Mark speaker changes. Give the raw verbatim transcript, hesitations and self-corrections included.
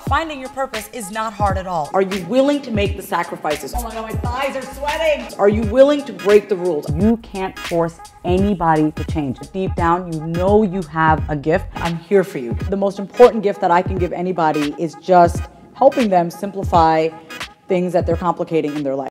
Speaker 1: Finding your purpose is not hard at all.
Speaker 2: Are you willing to make the sacrifices?
Speaker 1: Oh my God, my thighs are sweating.
Speaker 2: Are you willing to break the rules?
Speaker 3: You can't force anybody to change. Deep down, you know you have a gift.
Speaker 2: I'm here for you. The most important gift that I can give anybody is just helping them simplify things that they're complicating in their life.